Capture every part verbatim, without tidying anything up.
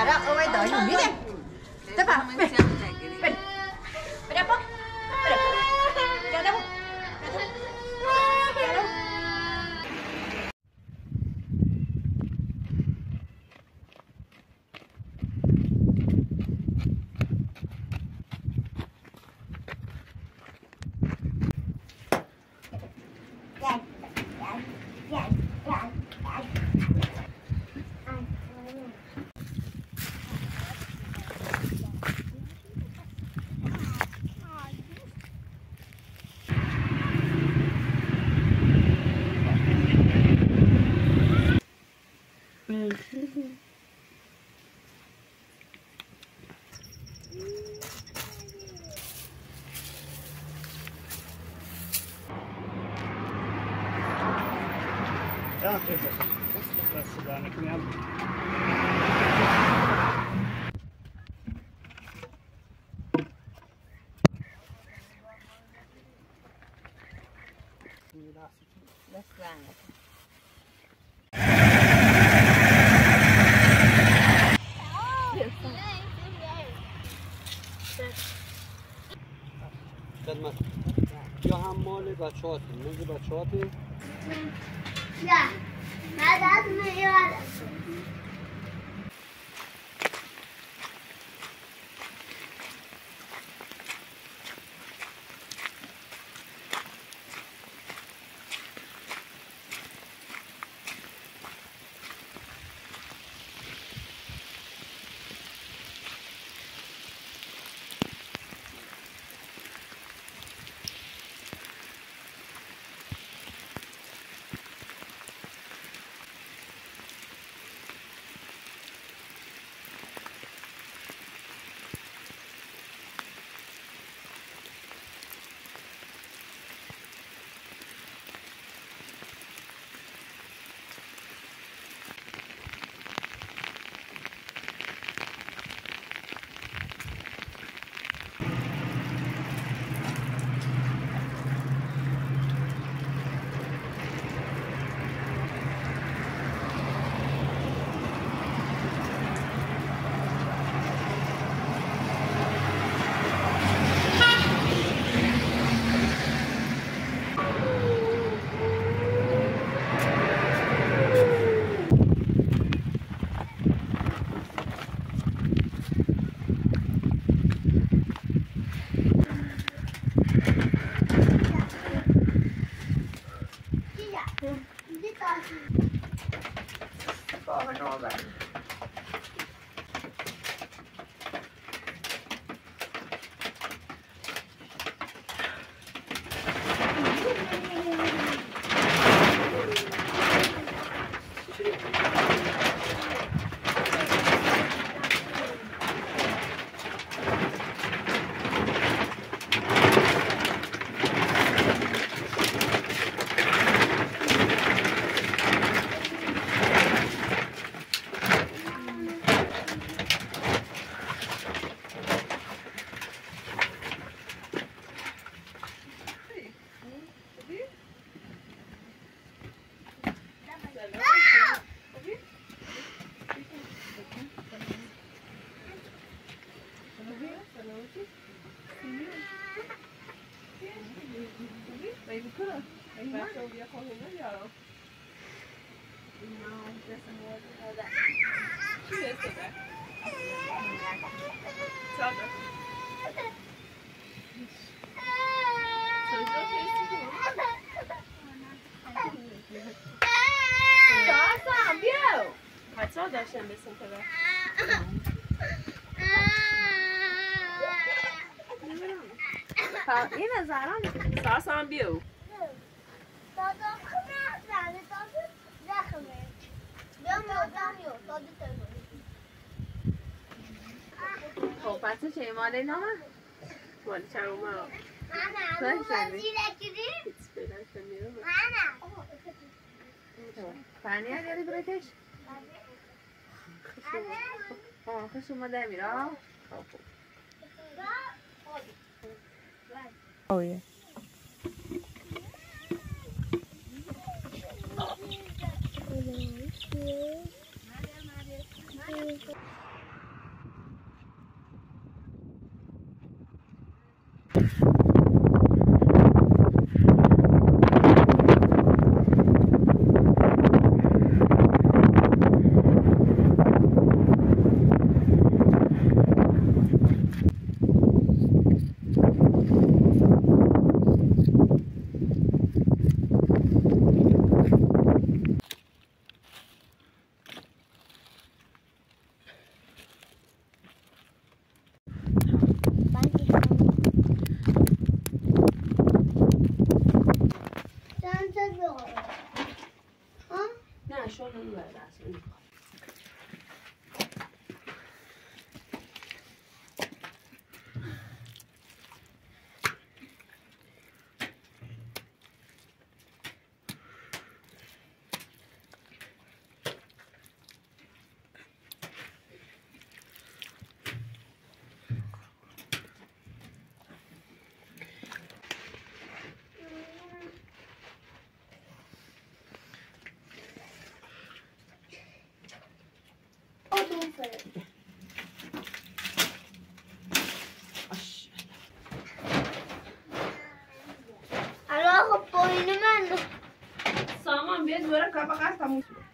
Cara, oi, dá um milho. Tá bom. Espera. Espera, pô. Espera. Já dá um. Já dá um. Ja, kijk eens. Dat is daar niet meer. خدمت یا هم مال بچه هاتی مال بچه هاتی نه نه از میاد داشتم بسیم که بر این نظران ساس هم بیو دادا خمه زنه دادا زخمه بیام یادم یو دادا تایمونی خب پس چه ماله نامه؟ ماله چه اومه؟ مانا مو فضیله کردیم؟ مانا پنی ها گری برکش؟ آه خوش اومده میرا؟ اوه مسابقه تموم شد.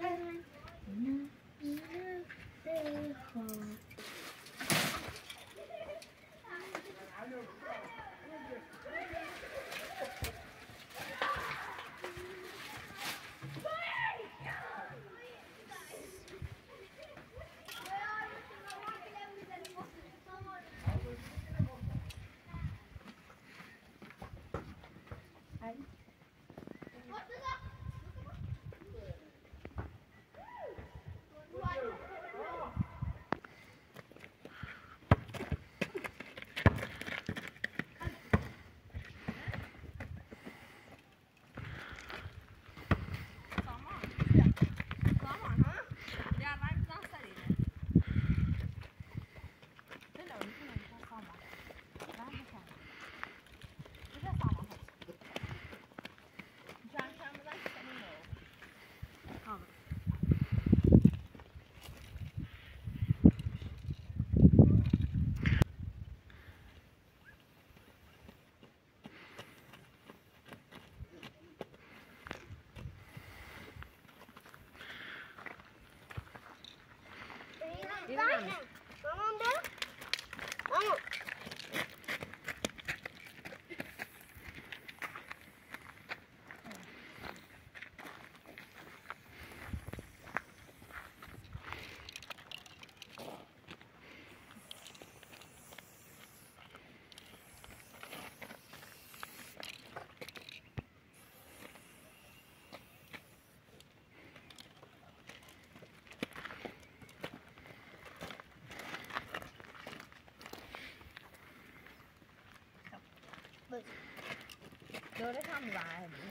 دورت هم بعدی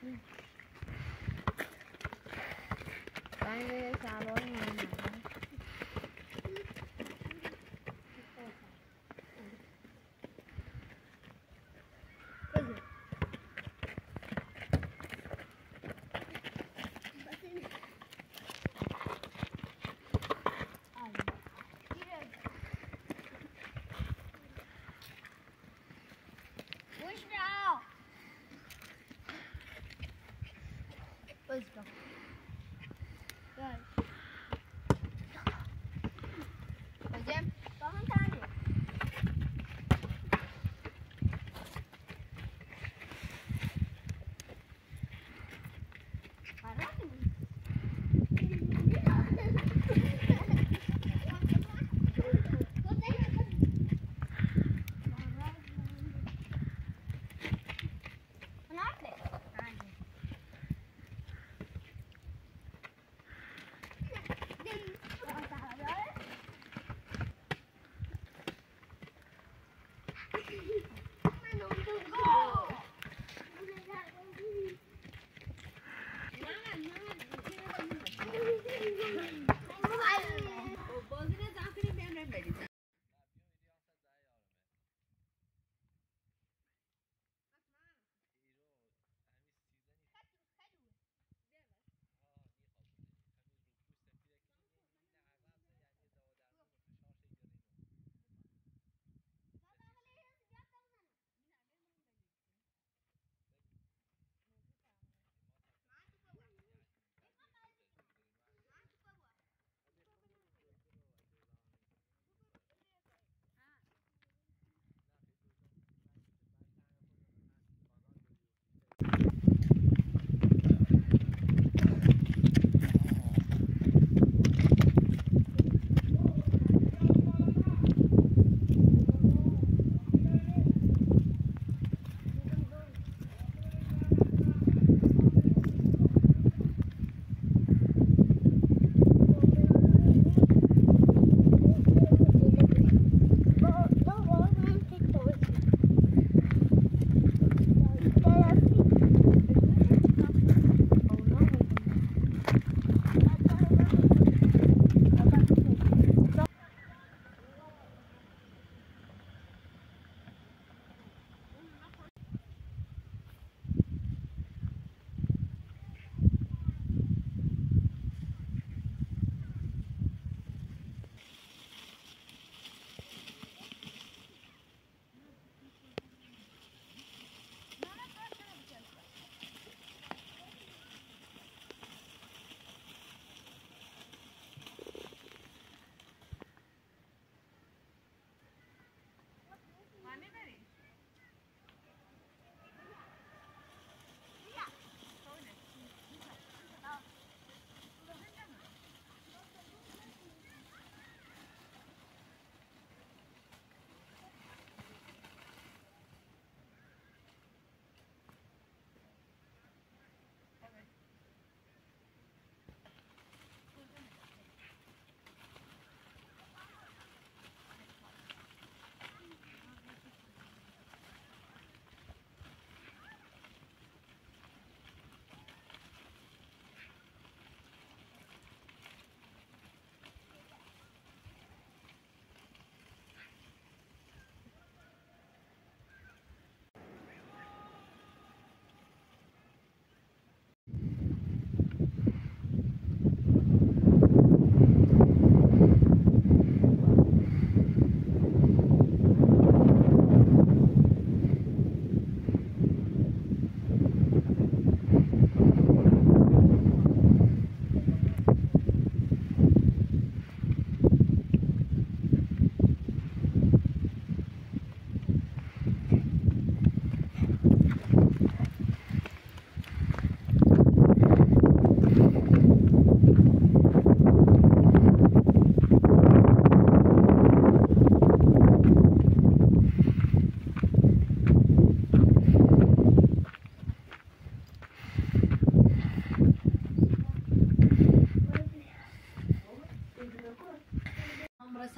رنگ شلوار مهمه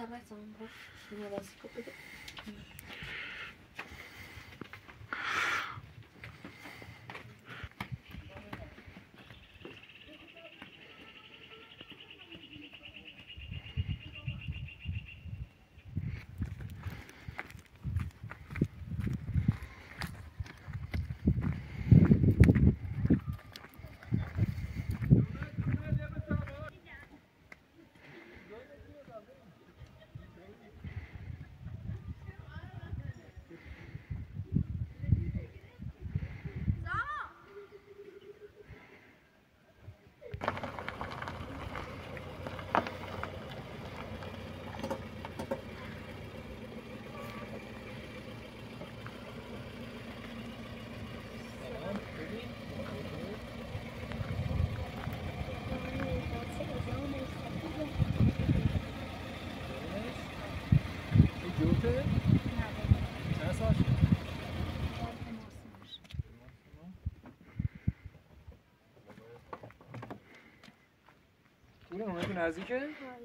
وایسا اون رو اینو بازی کن بده اون اونجا نزدیکه؟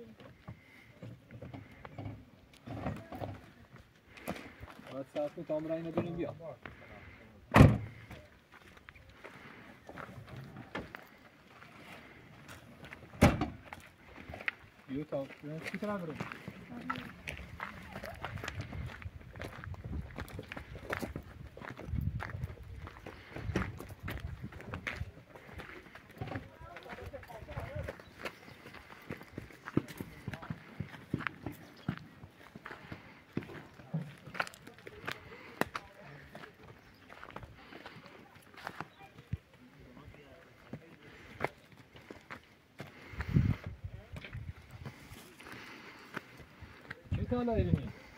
باید ساعت کنی تا هم را اینو بریم بیا بیا تا چی طرف بریم؟ Hala elini.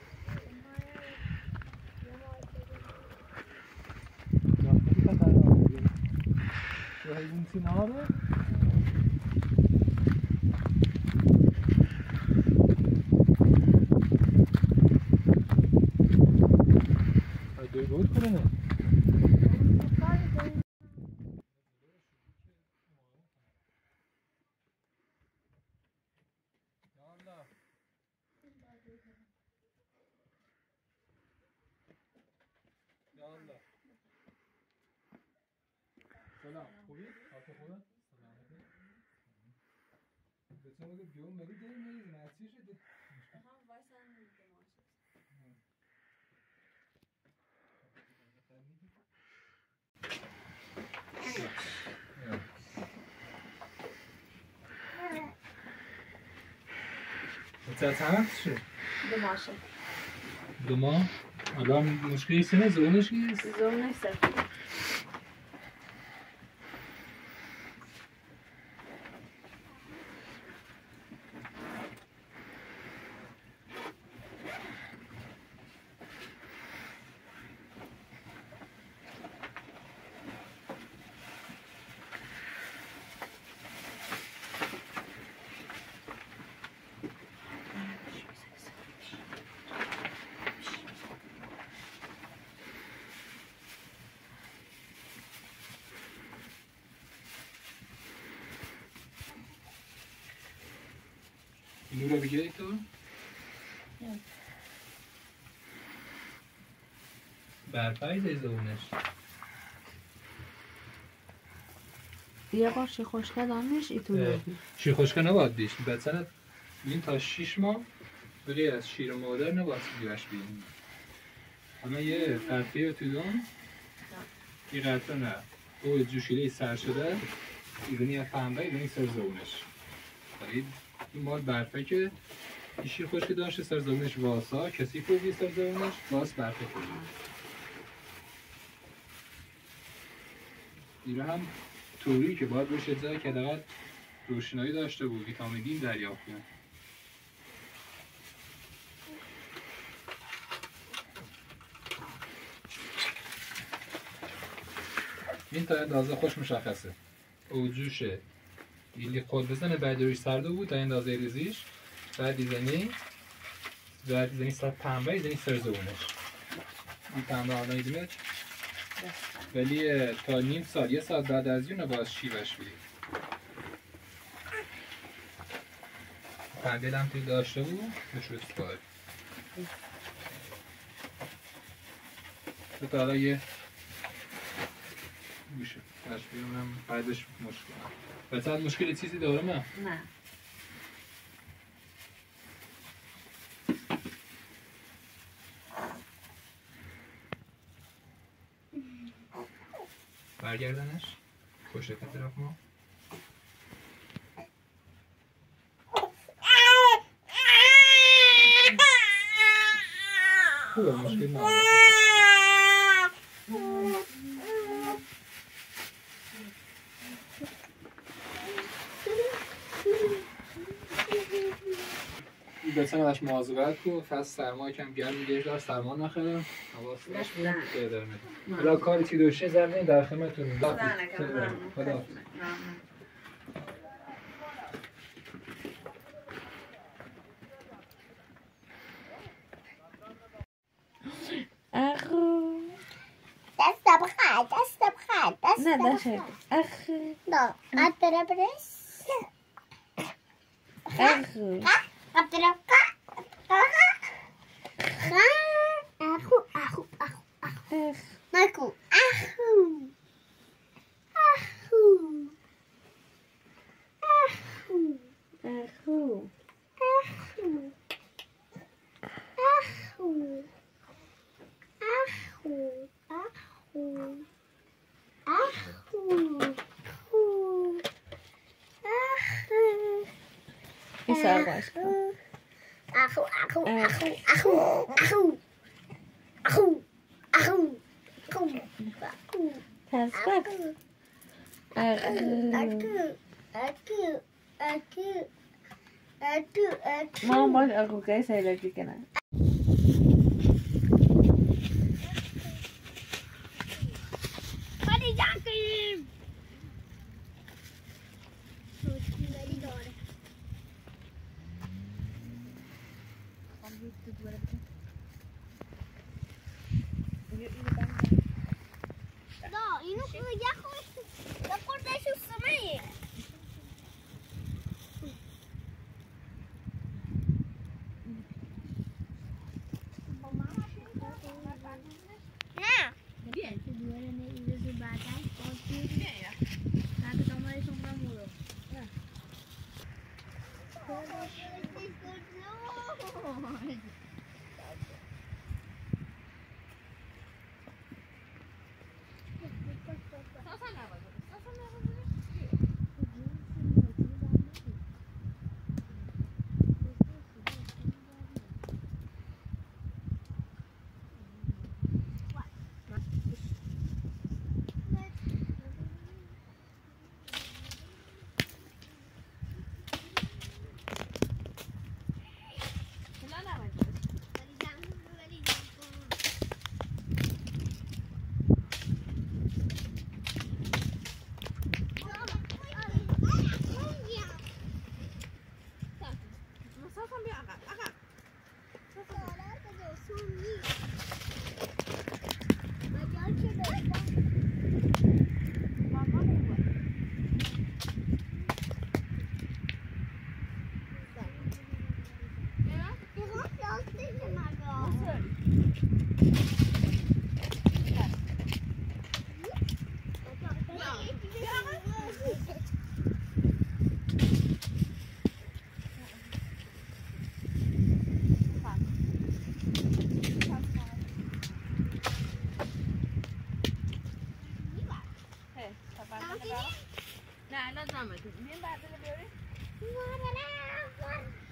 Ya bir kadar var. Şu hayvan için abi. Hadi gol kurene. سلام خوبی؟ حالت خوبه؟ سلامتی؟ بچه مگه بیون مری داری مری نرسی شده؟ هم وایسا میگه متى تعرف شو؟ دو ماشه دو ماه؟ الان مشکلی سنه زونش کیست؟ زونش سفید اینو رو بگیری تو؟ برپایی زونش یه بار شی خوشکه دانش ای تو شیر خوشکه نباید دیش مثلا این تا شیش ماه بگی از شیر مادر نباید بیرش بیم اما یه قطعه تو دون این قطعه نه او جوشیله سر شده ایدونی از پنبه ایدونی سر زونش این مال برفه که این شیر خوشکه داشته سر زونش واسا کسی خوبی سر زونش واس برفه خوبی این هم طوری که باید روش اجزای که دقیقا روشنایی داشته بود ویتامین دی دریافت کنه این تا اندازه خوش مشخصه او جوشه ایلی خود بزنه بعد روش سرده بود تا اندازه ریزیش بعد دیزنی بعد دیزنی سر پنبه دیزنی سر زونش این پنبه حالا ایدونه ولی تا نیم سال یه ساعت بعد از اون باز شیوش بید قندیل هم توی داشته بود بهش رو سپاری تو تا حالا یه میشه تشبیه اونم بعدش مشکل بسید مشکل چیزی داره من؟ نه برگردنش پشت طرف ما خوبه مشکل نداره بسن ازش مواظبت کن فصل سرما کم گرم میگیرش دار سرما نخرم حواسش به اداره میده حالا کاری که دوشه زمین در خدمتتون خدا اخو دست بخواد دست بخواد دست نه داشته اخو نه قدر برس اخو قدر اخو اخو اخو اخو ماکو اخو اخو اخو اخو اخو اخو اخو اخو اخو این سر باش کن اخو اخو اخو اخو اخو اخو اخو اخو تسبک ما باید اخو که سیلاکی کنم اینو یه خوش یه خوردش سمیه نه Bien, si duelen ellos se bajan, porque cada toma de sombra muro. نه الان زمتون بیاین برداره بیاری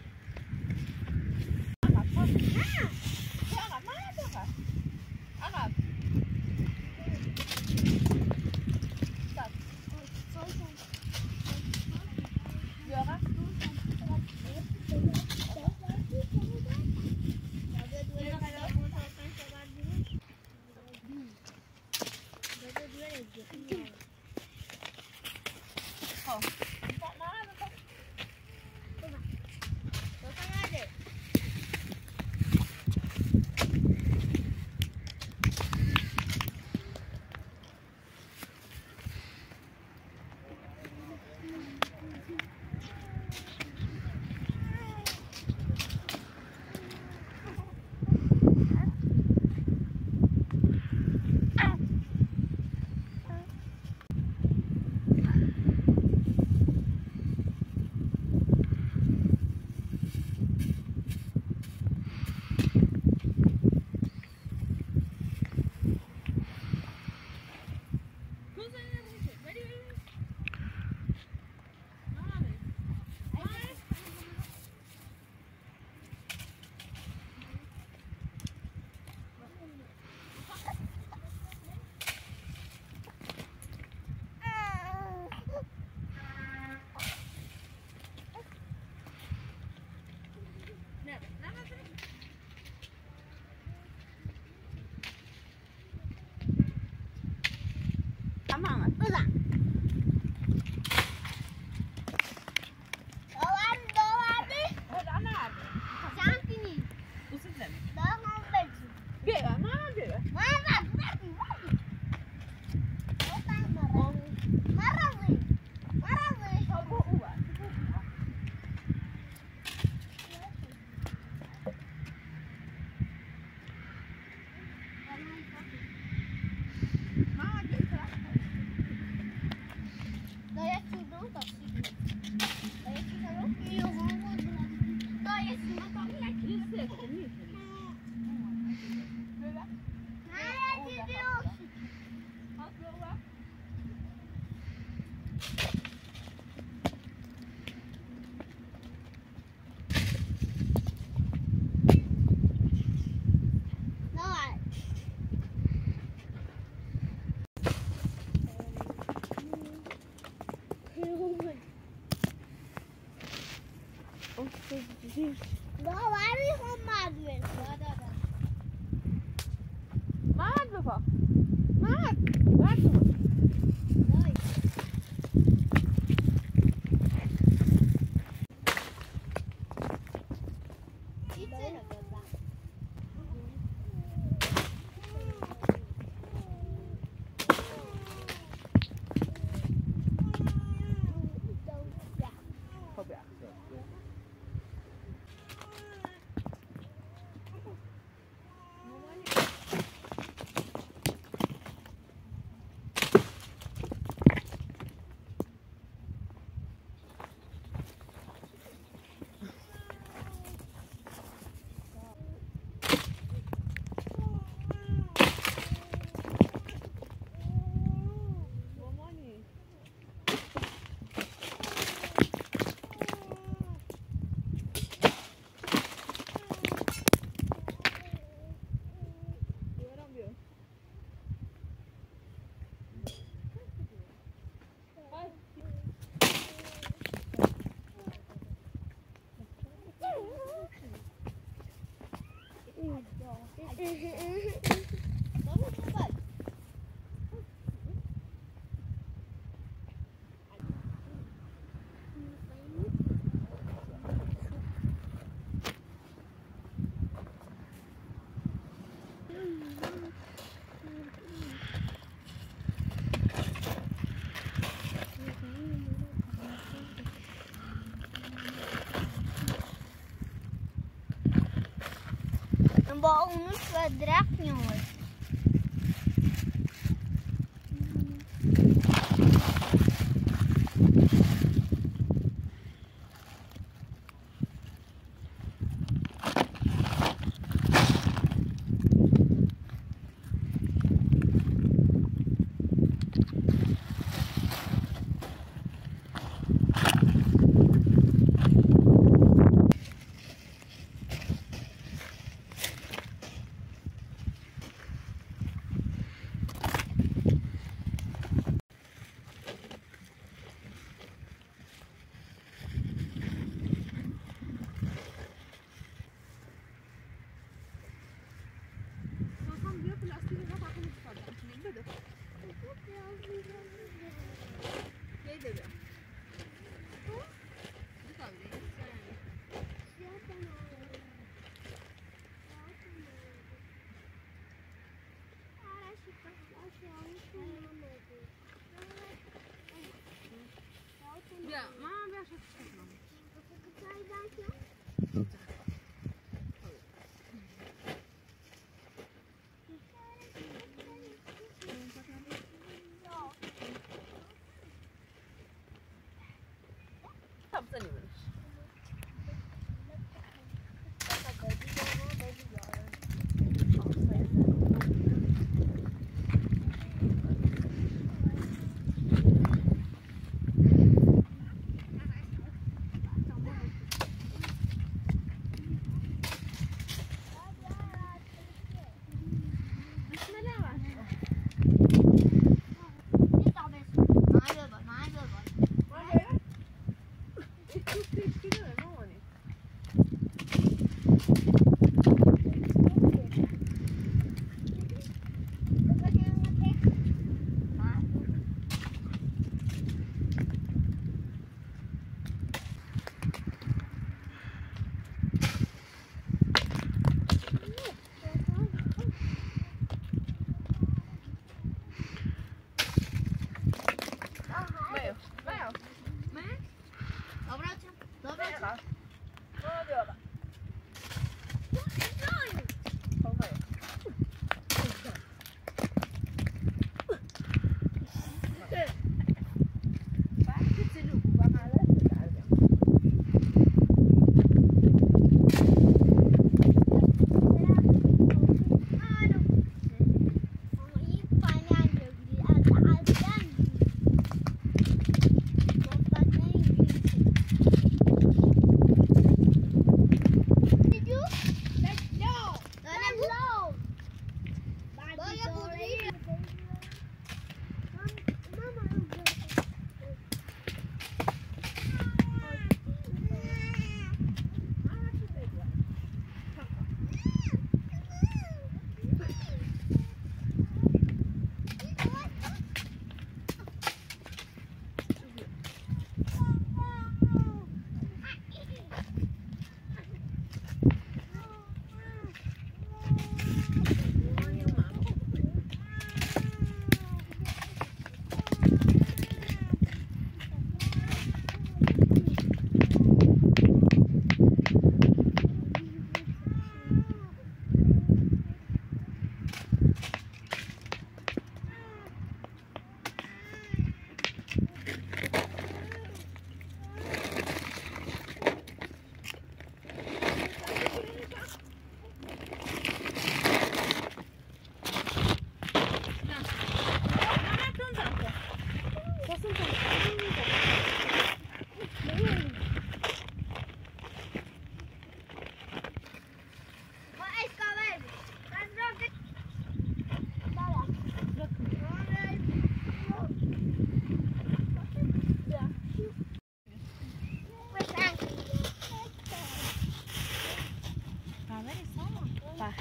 عقب عقب محمد بزن. داور داوری. خدا نه چندی؟ دوست زمین داور بچی. بیا محمد بیا محمد بچی بچی. مرزی مرزی. تو او با داوری هم مدوه. محمد بپا محمد محمد بپا با اونوش و درخت میامد. بیا محمد بیا شد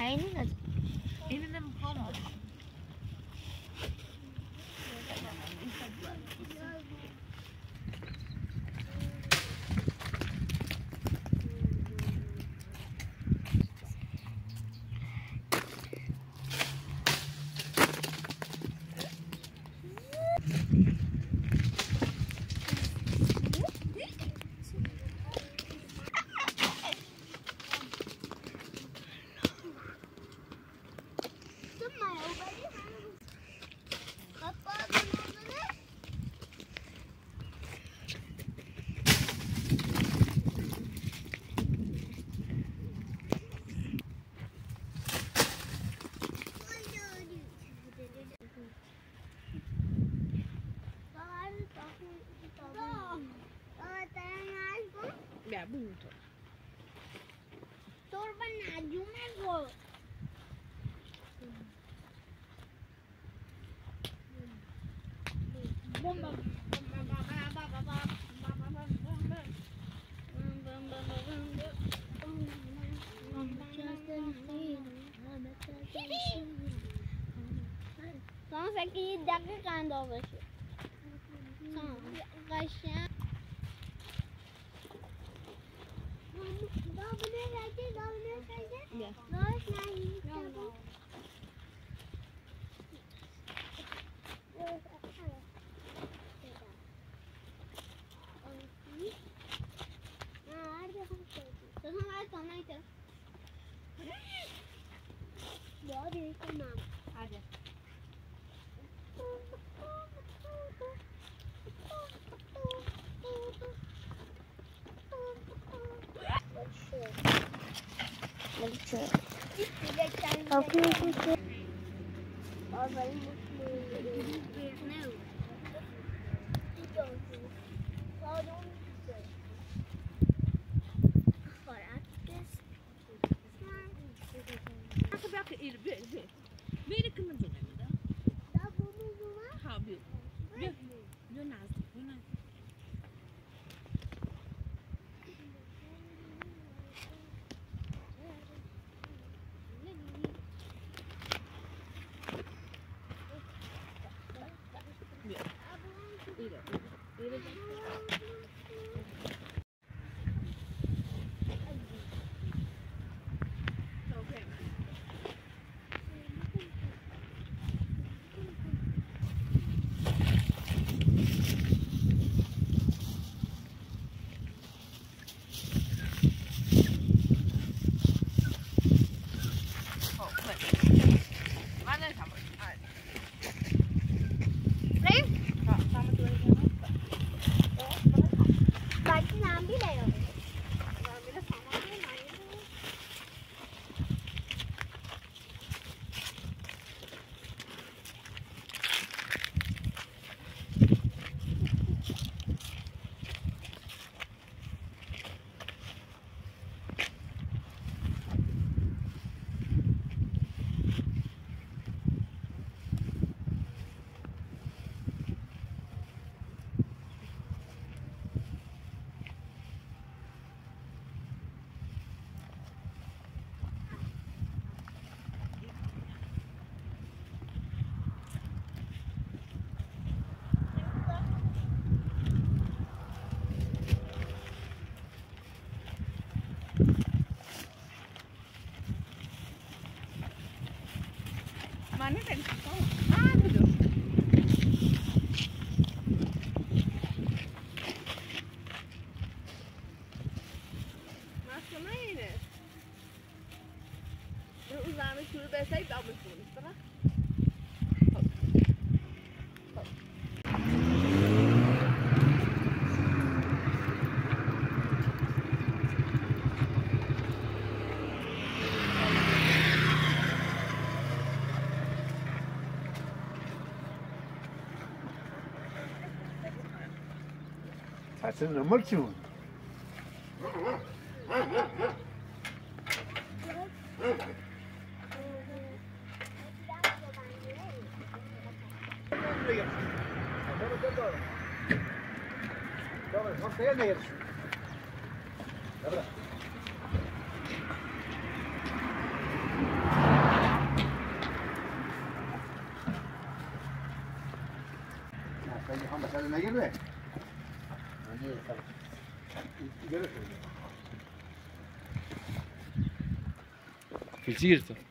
اینو نزد اینو نمیخوام. Ya buntu. Torba najume go. Bomba. Son فکر یه دقیقه انداز بشه. son قشنگ. دابنه رجه دابنه رجه. راش نهی. تو هم از کامنت کرد. داری کنم. آره. Mana tadi kau? Ah, tu. Masuk mana? Yang uzam itu biasa itu apa pun, betul? حسن نمرتون Dobra. ولی نگیره Verziert.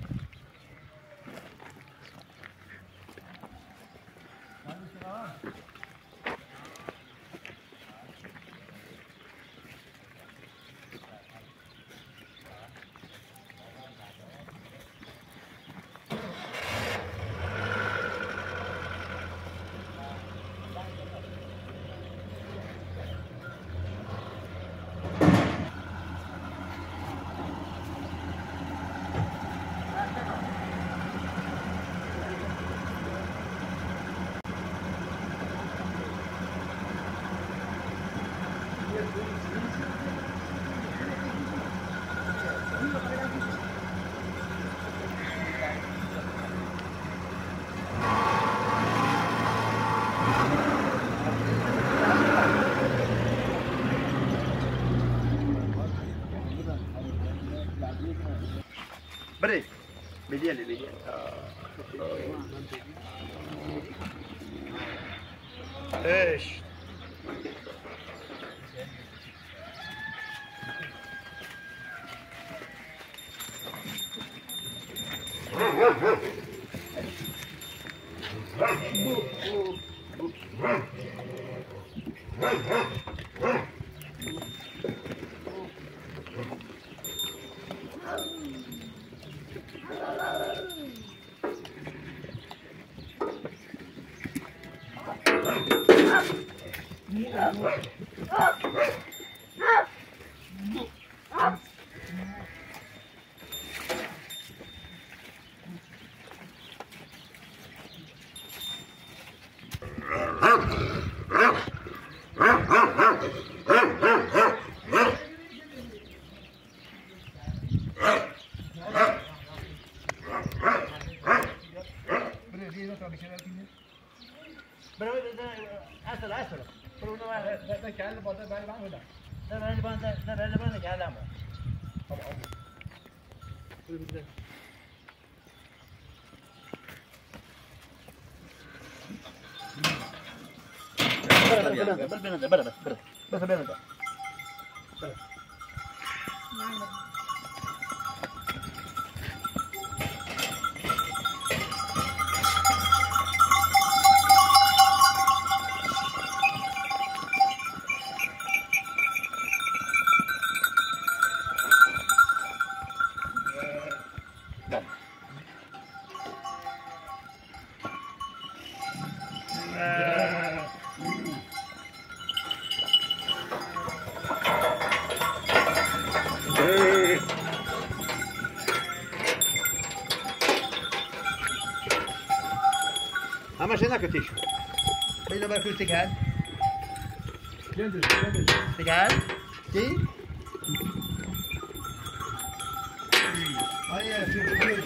بره بدیه بدیه ايش همش نکتیش بینا برکوش تکل تکل چی؟ آیه فیلم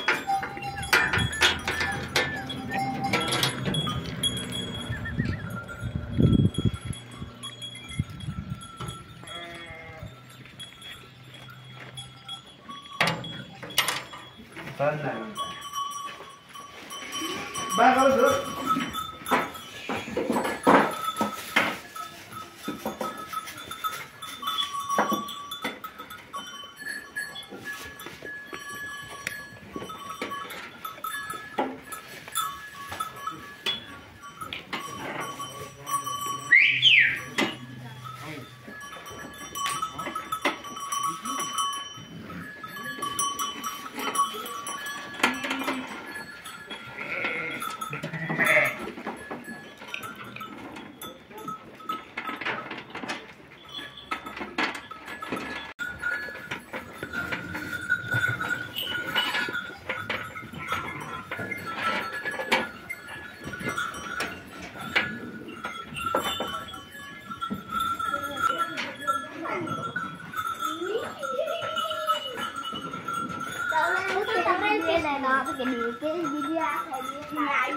cái điều cái video này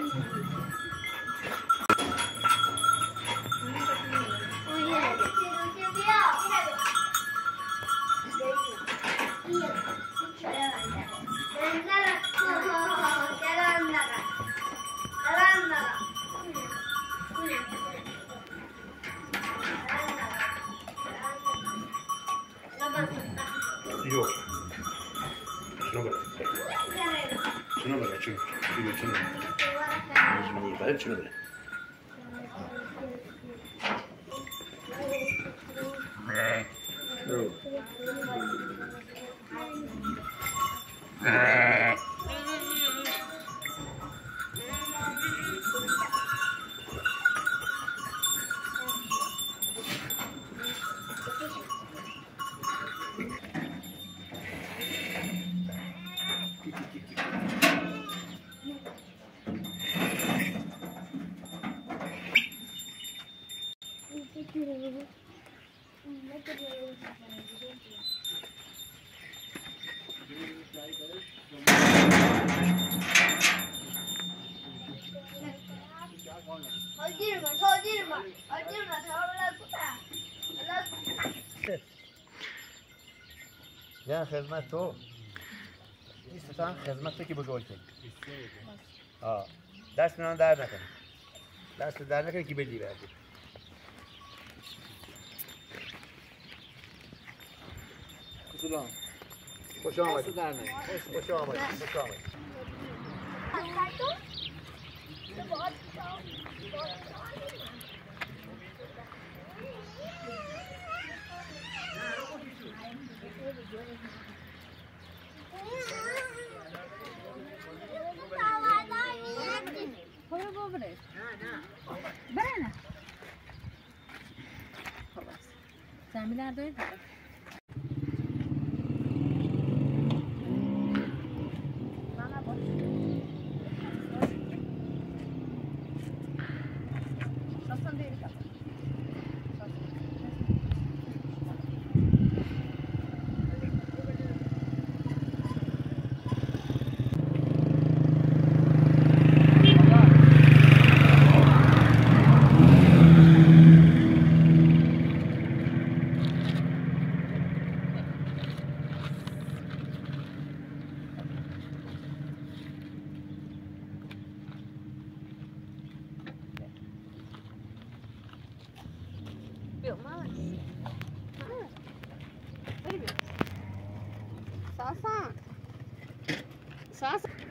Jalan naga, jalan naga. اینجا شنو بره شنو بره شنو بره شنو بره شنو بره شنو بره نه خدمت تو نیست تو هم خدمت تو که بزرگ کنی آه دست من در نکنی دست در نکنی که بدی بردی سلام خوش آمدید خوش آمدید خوش آمدید خوش آمدید برو بابا بره بره نه خلاص زمین در دارید Sasa. Sasa.